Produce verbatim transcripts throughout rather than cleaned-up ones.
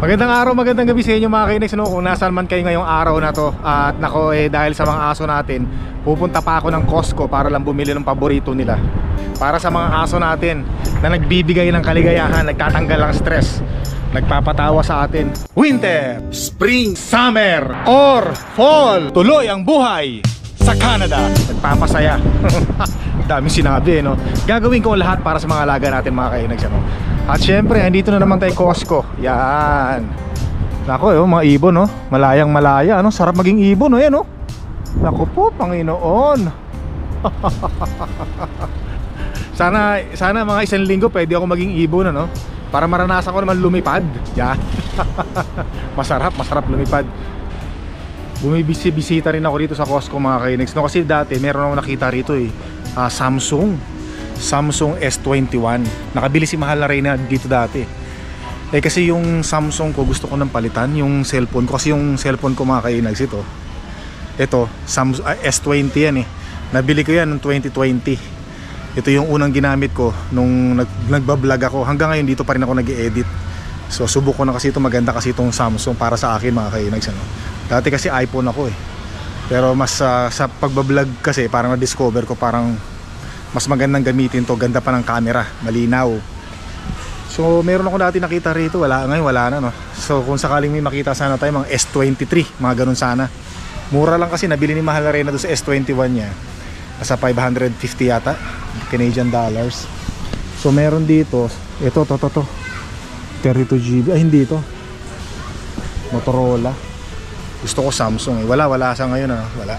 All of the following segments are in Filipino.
Magandang araw, magandang gabi sa inyo mga kainex, no? Kung nasaan man kayo ngayong araw na to. At nako eh, dahil sa mga aso natin, pupunta pa ako ng Costco para lang bumili ng paborito nila. Para sa mga aso natin na nagbibigay ng kaligayahan, nagtatanggal ng stress, nagpapatawa sa atin. Winter, Spring, Summer, or Fall, tuloy ang buhay sa Canada. Nagpapasaya. Dami sinabi, no? Gagawin ko lahat para sa mga alaga natin mga kainex, no? At syempre, andito na naman tayo Costco. Yan. Nako, eh, mga ibon, no? Malayang malaya, ano? Sarap maging ibon, no? Yan, no? Nako po, Panginoon. Sana, sana mga isang linggo pwede ako maging ibon, ano? Para maranasan ko naman lumipad. Yan. Masarap, masarap lumipad. Bumibisi-bisita rin ako dito sa Costco mga kainex, no? Kasi dati, meron akong nakita rito, eh. Uh, Samsung. Samsung S twenty-one. Nakabili si mahal na Reyna dito dati. Eh kasi yung Samsung ko gusto ko nang palitan yung cellphone ko, kasi yung cellphone ko mga kainags ito. Ito, Samsung uh, S twenty yan eh. Nabili ko yan noong twenty twenty. Ito yung unang ginamit ko nung nag nagba-vlog ako. Hanggang ngayon dito pa rin ako nag-i-edit. So subok ko na kasi ito, maganda kasi itong Samsung para sa akin mga kainags, ano. Dati kasi iPhone ako eh. Pero mas uh, sa pagba-vlog kasi parang na-discover ko parang mas magandang gamitin to, ganda pa ng camera, malinaw. So meron ako dati nakita rito, wala ngayon, wala na, no. So kung sakaling may makita sana tayo mga S twenty-three, mga ganun sana. Mura lang kasi, nabili ni mahal na Reyna doon sa S twenty-one niya. Nasa five hundred fifty yata Canadian dollars. So meron dito, ito to to to thirty-two gigabytes, ay hindi to, Motorola. Gusto ko Samsung eh. Wala, wala sa ngayon, ah. Wala.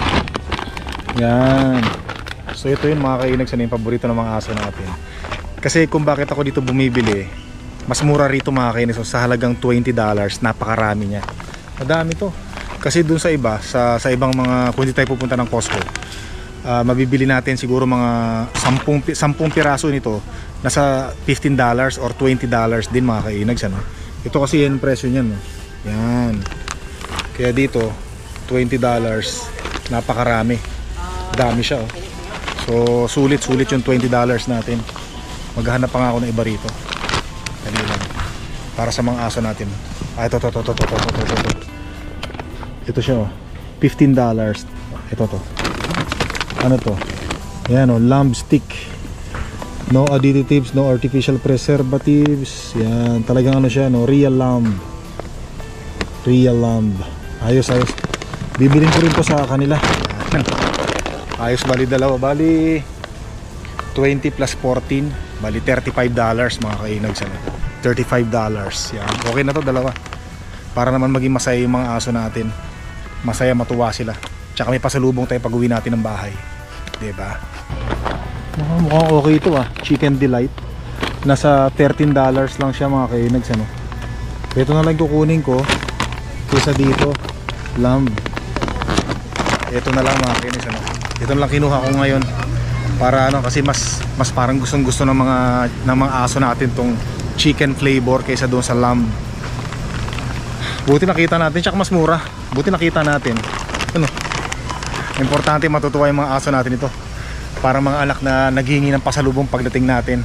Yan. So ito yun mga kainags, ano yung paborito ng mga aso natin. Kasi kung bakit ako dito bumibili, mas mura rito mga kainags. So, sa halagang twenty dollars, napakarami niya. Madami to. Kasi dun sa iba, sa, sa ibang mga, kung hindi tayo pupunta ng Costco, uh, mabibili natin siguro mga sampung piraso nito, nasa fifteen dollars or twenty dollars din mga kainags, ano? Ito kasi yan presyo niyan, no? Yan. Kaya dito twenty dollars, napakarami. Dami siya, oh. So sulit sulit yung twenty dollars natin. Maghahanap pa nga ako ng iba rito. Dali lang. Para sa mga aso natin. Ah, ito to to to to to to to to. Ito siya, oh. fifteen dollars. Ito to. Ano to? Yan, oh, lamb stick. No additives, no artificial preservatives. Yan, talagang ano siya, no, real lamb. Real lamb. Ayos, ayos. Bibilin ko rin to sa kanila. Ayos, bali dalawa, bali twenty plus fourteen, bali thirty-five dollars mga kainags, ano? thirty-five dollars. Yan. Okay na to, dalawa. Para naman maging masaya yung mga aso natin. Masaya, matuwa sila. Tsaka may pasalubong tayo pag uwi natin ng bahay. Diba? Mukhang okay ito, ah. Chicken Delight. Nasa thirteen dollars lang siya mga kainags, ano? Ito na lang kukunin ko kaysa dito, lamb. Ito na lang mga kainags, ano? Ito lang kinuha ko ngayon para ano, kasi mas mas parang gustong gusto ng mga ng mga aso natin tong chicken flavor kaysa doon sa lamb. Buti nakita natin, tsaka mas mura. Buti nakita natin. Ano? Importante matutuwa yung mga aso natin ito. Para mga anak na naghihingi ng pasalubong pagdating natin.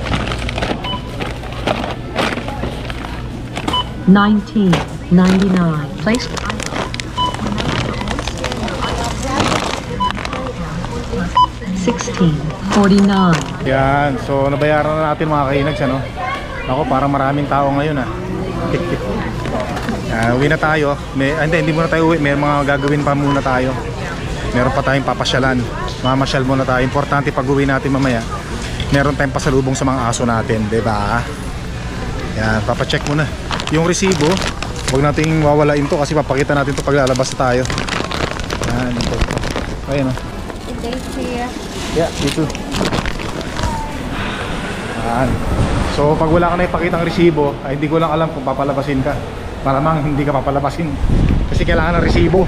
nineteen ninety-nine placed sixteen forty-nine. Yan, so nabayaran na natin mga kainags, ano? Ako, parang maraming tao ngayon, ah. uh, Uwi na tayo. May, hindi, hindi muna tayo uwi. May mga gagawin pa muna tayo. Meron pa tayong papasyalan. Mamasyal muna tayo. Importante pag uwi natin mamaya, meron tayong pasalubong sa mga aso natin, diba? Yan, papacheck muna yung resibo. Huwag nating wawalain to kasi papakita natin to pag lalabas na tayo. Yan, ito. Ayan, oh. Yeah, dito. Yan. So pag wala ka na ipakitang resibo, ay hindi ko lang alam kung papalabasin ka. Malamang hindi ka papalabasin kasi kailangan ng resibo.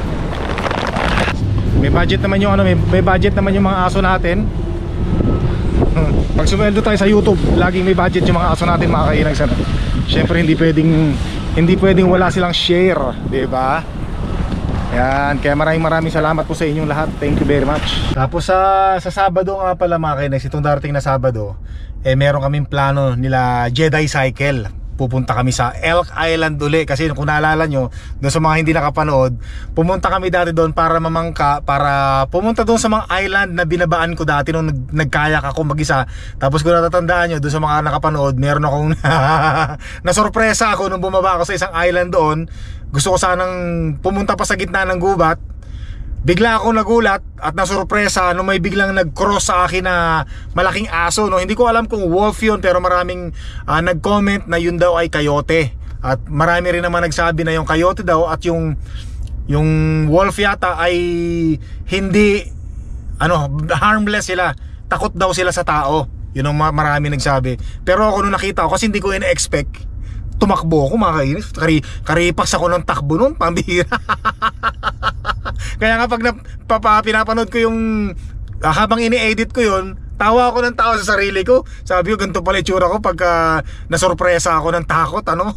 May budget naman yung ano, may, may budget naman yung mga aso natin. Pag sumweldo tayo sa YouTube, laging may budget yung mga aso natin mga kainags, ano. Siyempre hindi pwedeng hindi pwedeng wala silang share, di ba? Yan, kaya maraming maraming salamat po sa inyong lahat. Thank you very much. Tapos sa, sa Sabado nga pala mga kainex, itong darating na Sabado, eh meron kaming plano nila Jedi Cycle. pupunta kami sa Elk Island uli. Kasi kung naalala nyo, doon sa mga hindi nakapanood, pumunta kami dati doon para mamangka, para pumunta doon sa mga island na binabaan ko dati nung nag, nagkayak ako mag-isa. Tapos kung natatandaan nyo, doon sa mga nakapanood, meron akong nasorpresa ako nung bumaba ako sa isang island doon. Gusto ko sanang pumunta pa sa gitna ng gubat. Bigla akong nagulat at nasurpresa nung may biglang nag-cross sa akin na malaking aso, no? Hindi ko alam kung wolf yun, pero maraming uh, nag-comment na yun daw ay coyote. At marami rin naman nagsabi na yung coyote daw at yung yung wolf yata ay hindi ano, harmless sila. Takot daw sila sa tao. Yun ang marami nagsabi. Pero ako nung nakita ko, kasi hindi ko ina-expect, tumakbo ako, mga kainis. Kari, karipas ako ng takbo nun, pambihira. Kaya nga pag napapa, pinapanood ko yung uh, habang ini-edit ko yun, tawa ako ng tawa sa sarili ko. Sabi ko, ganito pala itsura ko pagka nasurpresa ako ng takot, ano.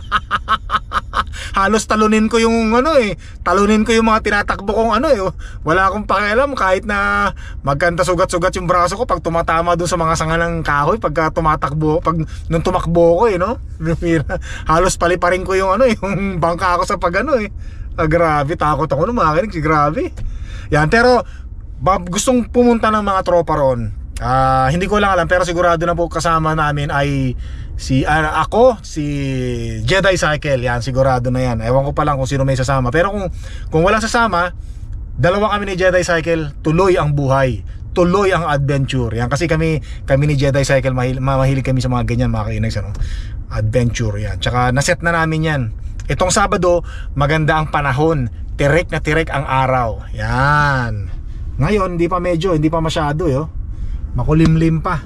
Halos talunin ko yung ano eh, talunin ko yung mga tinatakbo kong ano eh. Wala akong pakialam kahit na magkanta sugat-sugat yung braso ko pag tumatama doon sa mga sanga ng kahoy pagka tumatakbo, pag nung tumakbo ko eh, no. Halos paliparin ko yung ano eh, yung bangka ako sa pag ano eh. Ah, grabe, takot ako nung makinig, grabe. Yan, pero bab, gustong pumunta ng mga tropa ron. Ah, hindi ko lang alam, pero sigurado na po kasama namin ay si uh, ako, si Jedi Cycle. Yan, sigurado na yan. Ewan ko pa lang kung sino may sasama. Pero kung kung walang sasama, dalawa kami ni Jedi Cycle, tuloy ang buhay, tuloy ang adventure. Yan, kasi kami kami ni Jedi Cycle mahil, mahilig kami sa mga ganyan, mga kainags, ano? Adventure yan. Tsaka naset na namin yan. Itong Sabado, maganda ang panahon. Tirek na tirek ang araw. Yan. Ngayon, hindi pa medyo, hindi pa masyado, yo. Makulimlim pa.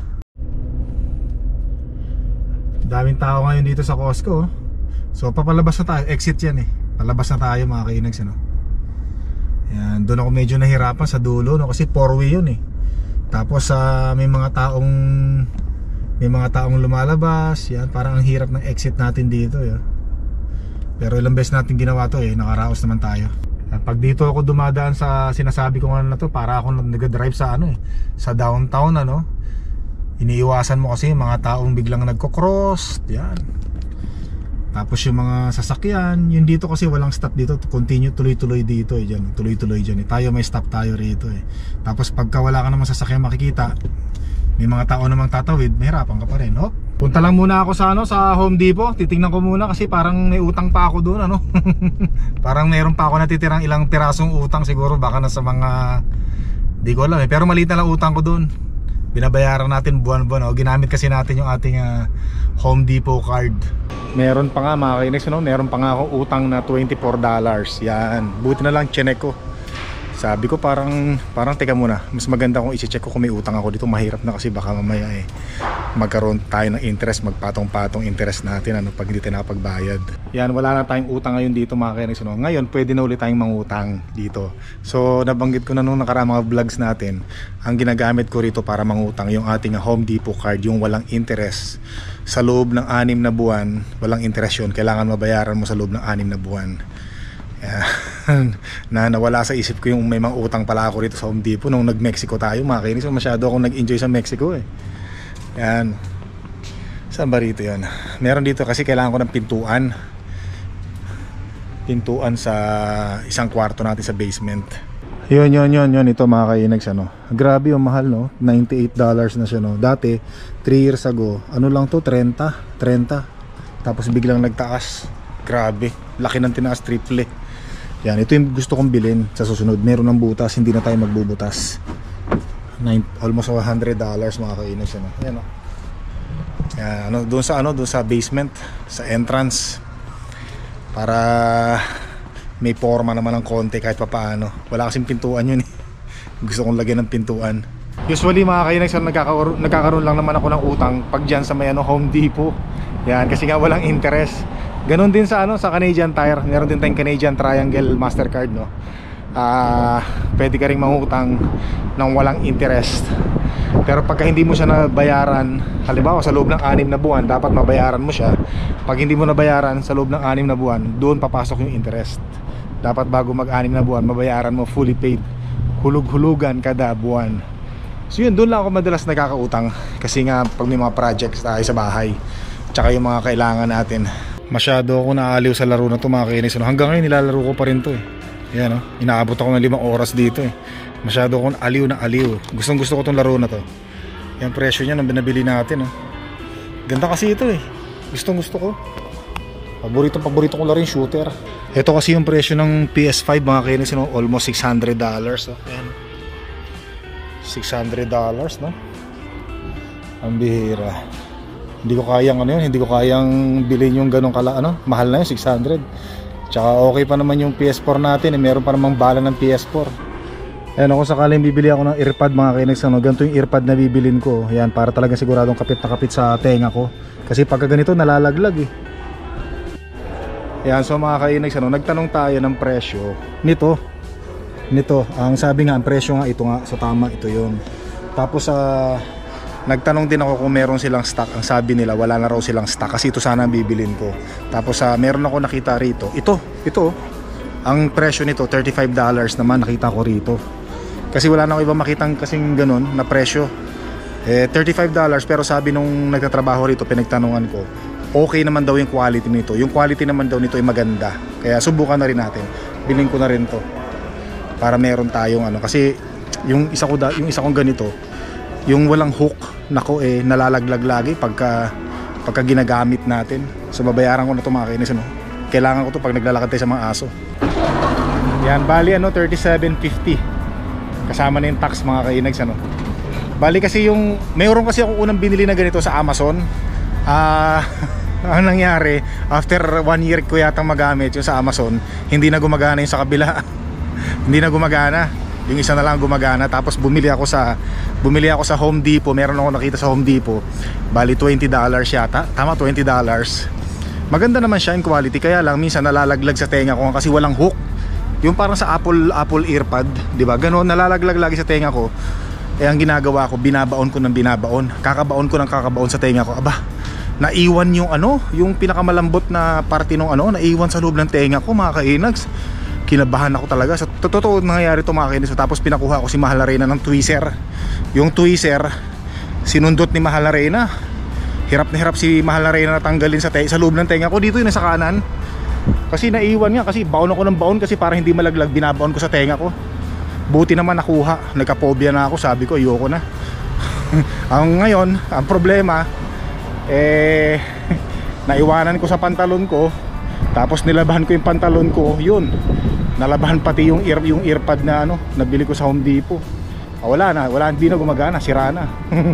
Daming tao ngayon dito sa Costco. So, papalabas na tayo. Exit yan eh. Palabas na tayo, mga kainags, ano? Yan. Doon ako medyo nahirapan sa dulo, no? Kasi four-way yun eh. Tapos, uh, may mga taong may mga taong lumalabas. Yan. Parang ang hirap ng exit natin dito, yo. Pero ilang beses natin ginawa to eh, nakaraos naman tayo. At pag dito ako dumadaan sa sinasabi ko nga na to, para ako nag-drive sa ano eh, sa downtown, ano. Iniiwasan mo kasi mga taong biglang nagko-cross, yan. Tapos yung mga sasakyan, yun dito kasi walang stop dito, continue tuloy-tuloy dito eh, dyan, tuloy-tuloy dyan eh. Tayo may stop tayo rito eh. Tapos pagka wala ka namang sasakyan makikita, may mga tao namang tatawid, mahirapan ka pa rin. Hop. Punta lang muna ako sa ano, sa Home Depot. Titingnan ko muna kasi parang may utang pa ako doon, ano. Parang meron pa ako natitirang ilang pirasong utang siguro, baka nasa mga di ko alam eh. Pero maliit na lang utang ko doon. Binabayaran natin buwan-buwan, oh. Ginamit kasi natin yung ating uh, Home Depot card. Meron pa nga, mga kainex, no? Meron pa nga ako utang na twenty-four dollars. Yan. Buti na lang chinek ko. Sabi ko parang parang teka muna, mas maganda kung i-check ko kung may utang ako dito. Mahirap na kasi baka mamaya eh magkaroon tayo ng interest, magpatong-patong interest natin ano pag hindi tayo nakapagbayad. Yan, wala na tayong utang ngayon dito, mga kainex, no? Ngayon pwede na ulit tayong mangutang dito. So nabanggit ko na nung nakaraang mga vlogs natin, ang ginagamit ko rito para mangutang yung ating Home Depot card, yung walang interest. Sa loob ng anim na buwan, walang interest yun. Kailangan mabayaran mo sa loob ng anim na buwan. na nawala sa isip ko yung may mga utang pala ako rito sa Home Depot nung nag-Mexico tayo, mga kainis. Masyado akong nag-enjoy sa Mexico eh. Yan. Saan ba rito yan? Meron dito kasi kailangan ko ng pintuan. Pintuan sa isang kwarto natin sa basement. Yun, yun, yun, yun. Ito, mga kainags, ano. Grabe yung mahal, no? ninety-eight dollars na siya, no? Dati, three years ago, ano lang to? thirty? thirty. Tapos biglang nagtaas. Grabe. Laki ng tinaas, triple. Yan, ito yung gusto kong bilhin sa susunod. Meron ng butas, hindi na tayo magbubutas. Nine, almost one hundred dollars, mga kainis, ano. Yan, no? Yan, ano, doon sa ano, doon sa basement, sa entrance, para may forma naman ng konti kahit pa paano. Wala kasing pintuan yun eh. Gusto kong lagyan ng pintuan. Usually, mga kainis, nagkakaroon, nagkakaroon lang naman ako ng utang pag dyan sa may ano, Home Depot. Yan, kasi nga walang interest. Ganon din sa ano, sa Canadian Tire. Meron din tayong Canadian Triangle Mastercard, no. Ah, uh, pwede ka ring mangutang ng walang interest. Pero pagka hindi mo siya nabayaran, halimbawa sa loob ng anim na buwan, dapat mabayaran mo siya. Pag hindi mo nabayaran sa loob ng anim na buwan, doon papasok yung interest. Dapat bago mag-anim na buwan, mabayaran mo fully paid. Hulug-hulugan kada buwan. So yun, doon lang ako madalas nagkakautang. Kasi nga pag may mga projects tayo sa bahay, tsaka yung mga kailangan natin. Masyado ako naaliw sa laro na to mga kainis. Hanggang ngayon nilalaro ko pa rin to eh. Yan, oh. Inaabot ako ng limang oras dito eh. Masyado akong aliw na aliw. Gustong gusto ko tong laro na to. Yung presyo niya nang binabili natin oh. Ganda kasi ito eh. Gustong gusto ko. Paborito paborito ko laro yung shooter. Ito kasi yung presyo ng P S five mga kainis, no? Almost six hundred dollars oh. Ayan. six hundred dollars no? Ang bihira. Hindi ko kayang ano yun, hindi ko kayang bilhin yung ganong kala ano, mahal na yun, six hundred. Tsaka okay pa naman yung P S four natin, eh, meron pa namang bala ng P S four. Ayan, kung sakaling bibili ako ng earpod mga kainex, ano, ganito yung earpod na bibilin ko. Ayan, para talaga siguradong kapit na kapit sa tenga ko. Kasi pagka ganito nalalaglag eh. Ayan, so mga kainex, ano, nagtanong tayo ng presyo nito. Nito, ang sabi nga, ang presyo nga ito nga, sa tama ito yun. Tapos sa uh, nagtanong din ako kung meron silang stock. Ang sabi nila wala na raw silang stock kasi ito sana ang bibilin ko. Tapos uh, meron ako nakita rito. Ito, ito. Ang presyo nito thirty-five dollars naman nakita ko rito. Kasi wala na ako iba makitang kasing ganun na presyo. Eh thirty-five dollars pero sabi nung nagtatrabaho rito pinagtanungan ko, okay naman daw yung quality nito. Yung quality naman daw nito ay maganda. Kaya subukan na rin natin. Bilhin ko na rin to. Para meron tayong ano kasi yung isa ko da, yung isa kong ganito, yung walang hook, nako eh nalalaglag lagi pagka pagka ginagamit natin. So babayaran ko na ito mga kainis, ano? Kailangan ko to pag naglalakad tayo sa mga aso. Yan, bali ano thirty-seven fifty. Kasama na yung tax mga kainags, ano. Bali kasi yung mayroon kasi ako unang binili na ganito sa Amazon. Ah, uh, ang nangyari, after one year ko yatang magamit yung sa Amazon, hindi na gumagana yung sa kabila. Hindi na gumagana. Yung isa na lang gumagana. Tapos bumili ako sa bumili ako sa Home Depot. Meron ako nakita sa Home Depot. Bali twenty dollars yata. Tama, twenty dollars. Maganda naman siya in quality. Kaya lang minsan nalalaglag sa tenga ko kasi walang hook. Yung parang sa Apple Apple EarPod, 'di ba? Ganoon, nalalaglag lagi sa tenga ko. Eh ang ginagawa ko, binabaon ko ng binabaon. Kakabaon ko ng kakabaon sa tenga ko. Aba, naiwan yung ano, yung pinakamalambot na parte ng ano, naiwan sa loob ng tenga ko mga kainags. Kinabahan ako talaga. Sa totoo nangyayari ito mga kainis. Tapos pinakuha ko si Mahal na Reyna ng tweezer. Yung tweezer sinundot ni Mahal na Reyna. Hirap na hirap si Mahal na Reyna na tanggalin sa, sa loob ng tenga ko. Dito yun sa kanan. Kasi naiwan nga. Kasi baon ako ng baon. Kasi para hindi malaglag, binabaon ko sa tenga ko. Buti naman nakuha. Nagka-phobia na ako. Sabi ko ayoko na. Ang ngayon, ang problema eh naiwanan ko sa pantalon ko. Tapos nilabahan ko yung pantalon ko. Yun, nalabahan pati yung ear, yung earpod na ano, nabili ko sa Home Depot. Ah, wala na, wala, hindi na gumagana, sira na.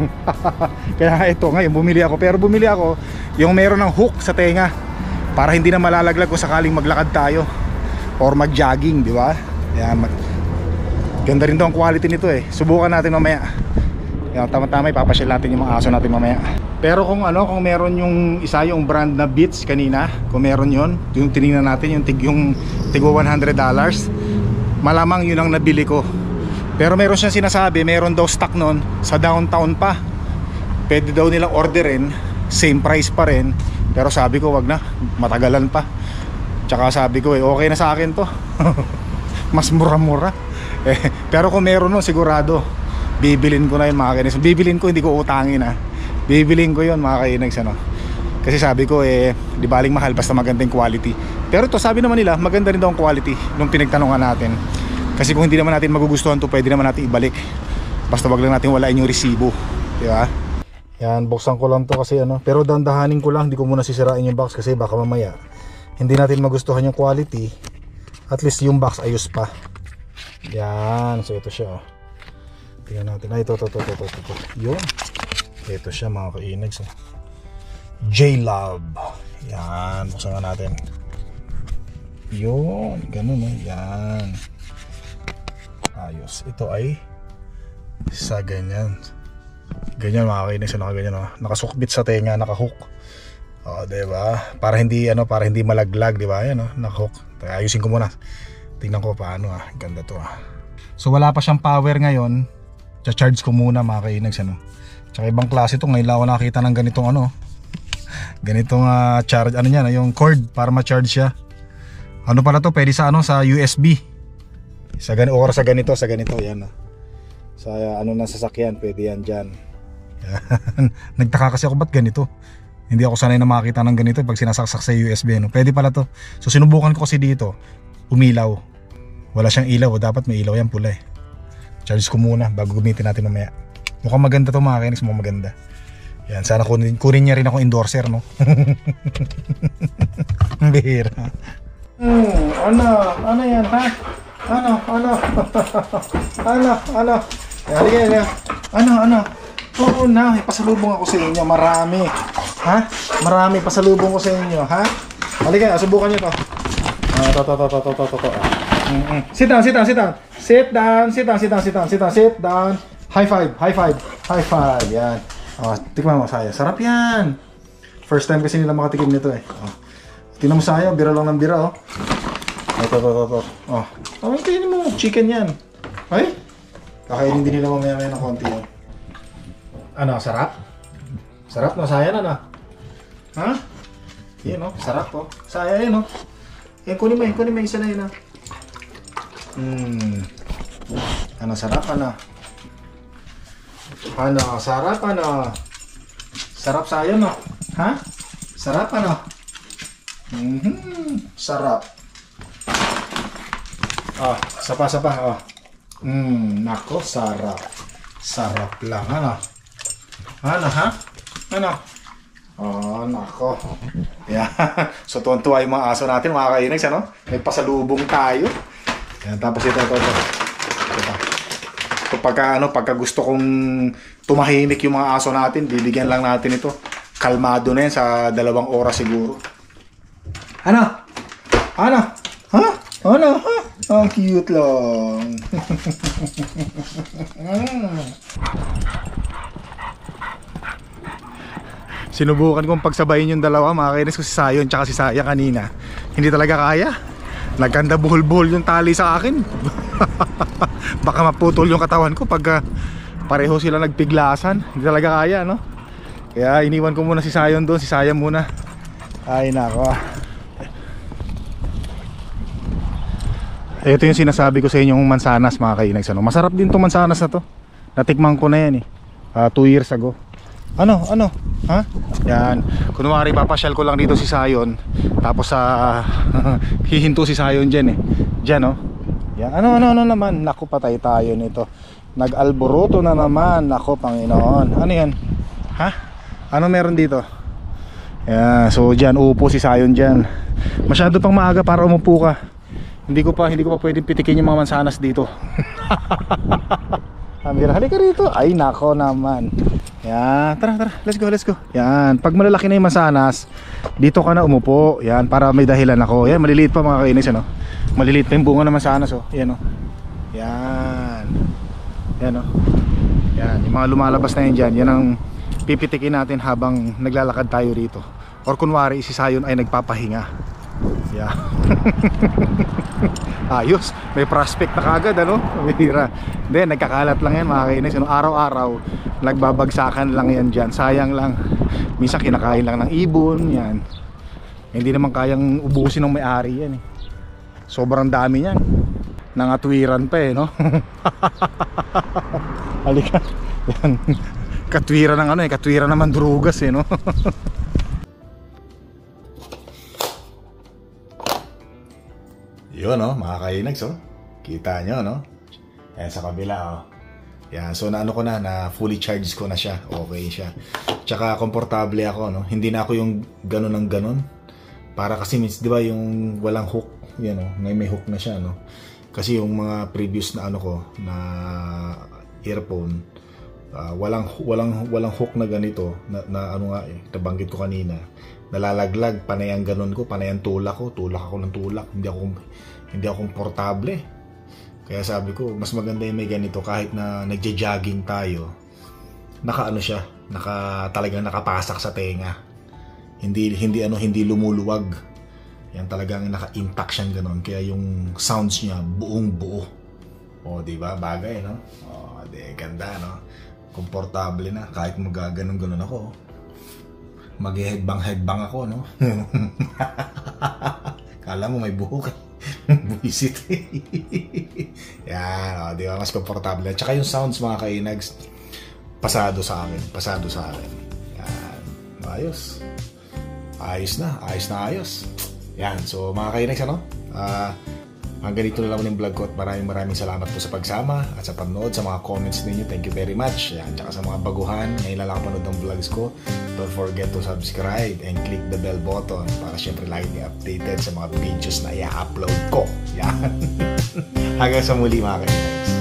Kaya ito ngayon bumili ako. Pero bumili ako yung meron ng hook sa tenga para hindi na malalaglag kung sakaling maglakad tayo or mag-jogging, di ba? Yan, mag... ganda rin daw ang quality nito eh. Subukan natin mamaya. Yan, tama-tama ipapasyal natin yung mga aso natin mamaya. Pero kung ano, kung meron yung isa yung brand na Beats kanina, kung meron yon, yung tiningnan natin yung tig yung tigwa one hundred dollars, malamang yun ang nabili ko. Pero meron siyang sinasabi, meron daw stock nun sa downtown pa. Pwede daw nilang orderin, same price pa rin. Pero sabi ko wag na, matagalan pa. Tsaka sabi ko eh, okay na sa akin to. Mas mura-mura. Eh, pero kung meron nun, sigurado bibilin ko na yun mga kainis. Bibilin ko, hindi ko utangin ha. Bibilin ko yun mga kainags, ano. Kasi sabi ko eh, di baling mahal basta magandang quality. Pero ito sabi naman nila maganda rin daw ang quality nung pinagtanungan natin. Kasi kung hindi naman natin magugustuhan to, pwede naman natin ibalik. Basta wag lang natin walain yung resibo, di ba? Yan, buksan ko lang to kasi ano. Pero dandahanin ko lang, hindi ko muna sisirain yung box kasi baka mamaya hindi natin magustuhan yung quality. At least yung box ayos pa. Yan, so ito siya oh. Tingnan natin. Ay, ito, ito, ito, ito, ito, ito. Yun. Ito siya mga kainags. J-Love. Yan. Buksan nga natin. Yun. Ganun eh. Yan. Ayos. Ito ay sa ganyan. Ganyan mga kainags. Nakaganyan. Oh. Nakasukbit sa tenga. Nakahook. O, diba? Para hindi, ano, para hindi malaglag. Diba? Yan, oh. Nakahook. Ayusin ko muna. Tingnan ko paano. Ah. Ganda to. Ah. So, wala pa siyang power ngayon. Cha-charge ko muna mga kainags, ano. Tsaka ibang klase ito, ngayon lang ako nakakita ng ganitong ano, ganitong uh, charge, ano yan, yung cord para ma-charge siya. Ano pala to, pwede sa ano, sa U S B. Sa ganito, or sa ganito, sa ganito, yan. Sa uh, ano na sasakyan, pwede yan dyan. Yan. Nagtaka kasi ako ba't ganito. Hindi ako sanay na makakita ng ganito pag sinasaksak sa U S B, no? Pwede pala to. So sinubukan ko kasi dito, umilaw. Wala siyang ilaw, dapat may ilaw yan, pula eh. Charge ko muna bago gamitin natin mamaya. Mukhang maganda to mga kainis, mukhang maganda. Yan, sana kunin, kunin niya rin ako endorser, no? Bihira. Hmm, ano? Ano yan, ha? Ano? Ano? Ano? Ano? Halika, halika. Ano? Ano? Oo na, may pasalubong ako sa inyo. Marami. Ha? Marami pasalubong ko sa inyo, ha? Halika, subukan niyo to. Ah, to, to, to, to, to, to, to, to. Mm-mm. Sit down, sit down, sit down. Sit down, sit down, sit down, sit down, sit down, sit down. High five, high five, high five. Yan. Oh, tikman mo, Saya. Sarap yan. First time kasi nila makatikim nito eh. Oh. Tingnan mo, Saya, bira lang ng bira, oh. Ito, ito, ito, ito. Oh. Oh, kainin mo. Chicken yan. Ay? Kakainin din nila mamaya-maya ng konti yan. Ano, sarap? Sarap no, Saya na na. Ha? Yan, oh. Sarap, oh. Saya yan, oh. Yan, kunin mo, yan. Kunin mo, isa na yun, oh. Hmm. Ano, sarap, ano? Ano, sarap, ano? Sarap Saya, no? Ha? Sarap, ano? Mm-hmm. Sarap. Oh, sapa, sapa, oh. Hmm, nako, sarap. Sarap lang, ano? Ano, ha? Ano? Oh, nako. Yeah. So, tuwan-tuwa yung mga aso natin, mga kainags, ano? May pasalubong tayo. Yan, tapos ito, ito, ito. Ito. So, pagka, ano, pagka gusto kong tumahimik yung mga aso natin, bibigyan lang natin ito. Kalmado na yan sa dalawang oras siguro. Ano? Ano? Ha? Ano? Ha? Ang cute lang. Sinubukan kong pagsabayin yung dalawa, mga kainis ko, si Sayon tsaka si Saya kanina. Hindi talaga kaya. Nagkanda buhol-buhol yung tali sa akin. Baka maputol yung katawan ko pag pareho sila nagpiglasan. Hindi talaga kaya, no? Kaya iniwan ko muna si Sayon doon, si Saya muna. Ay nako. Ito yung sinasabi ko sa inyong mansanas, mga kainags, ano? Masarap din tong mansanas na to. Natikman ko na yan eh, uh, two years ago. Ano? Ano? Ha? Yan. Kunwari papasyal ko lang dito si Sayon. Tapos sa uh, hihinto si Sayon dyan eh. Dyan, oh. Yan. Ano, ano, ano naman? Naku, patay tayo nito. Nag-alboroto na naman. Naku, Panginoon. Ano yan? Ha? Ano meron dito? Yan. So dyan, uupo si Sayon dyan. Masyado pang maaga para umupo ka. Hindi ko pa, hindi ko pa pwedeng pitikin yung mga mansanas dito. Amira, halika rito. Ay, nako naman. Yan, tara, tara, let's go, let's go. Yan, pag malalaki na yung mansanas, dito ka na umupo. Yan, para may dahilan ako. Yan, maliliit pa mga kainis, ano? Maliliit pa yung bunga ng mansanas, oh. Yan, oh. Yan. Yan, oh. Yan, yung mga lumalabas na yan dyan, yan ang pipitikin natin habang naglalakad tayo rito. Or kunwari, si Sayon ay nagpapahinga. Yeah. Ayos, may prospect na kagad, ano? Mira. Hindi, nagkakalat lang yan mga kainis, ano? Araw-araw nagbabagsakan lang yan dyan. Sayang lang, minsan kinakain lang ng ibon. Yan, hindi naman kayang ubusin ng may-ari yan eh. Sobrang dami yan. Nangatwiran pa eh, no? Halika. Yan. Katwiran ng ano eh, katwiran naman drugas eh, no? Yun, no, mga kainags, oh. Kita nyo, no? Ayan sa kabila, oh. Yan, so naano ko na, na fully charged ko na siya. Okay siya. Tsaka komportable ako, no? Hindi na ako yung ganun ng ganun. Para kasi means, di ba, yung walang hook, yan, no? May may hook na siya, no? Kasi yung mga previous na ano ko, na earphone, uh, walang walang walang hook na ganito, na, na ano nga eh, nabanggit ko kanina. Nalalaglag, panay ang ganun ko, panay ang tulak ko, tulak ako ng tulak, hindi ako hindi ako komportable. Kaya sabi ko, mas maganda yung may ganito kahit na nagja-jogging tayo. Naka ano siya, naka talagang nakapasak sa tenga. Hindi hindi ano, hindi lumuluwag. Yan talagang naka-intact siyang ganun. Kaya yung sounds niya buong buo. O, di ba? Bagay, no? O, di ganda, no? Komportable na kahit magaganon-ganon ako. Mag-headbang-headbang ako, no? Kala mo may buhok. Buisit. Yan, o, di ba? Mas komportable. Tsaka yung sounds, mga kainags, pasado sa akin. Pasado sa akin. Yan. Ayos. ayos na, ayos na ayos. Yan, so mga kainex, ano? Ah... Hanggang dito na lang yung vlog ko at maraming maraming salamat po sa pagsama at sa panood, sa mga comments ninyo. Thank you very much. Yan, tsaka sa mga baguhan, ngayon lang nakapanood ng vlogs ko. Don't forget to subscribe and click the bell button para syempre lagi niyo updated sa mga videos na i-upload ko. Yan. Hanggang sa muli mga kaibigan.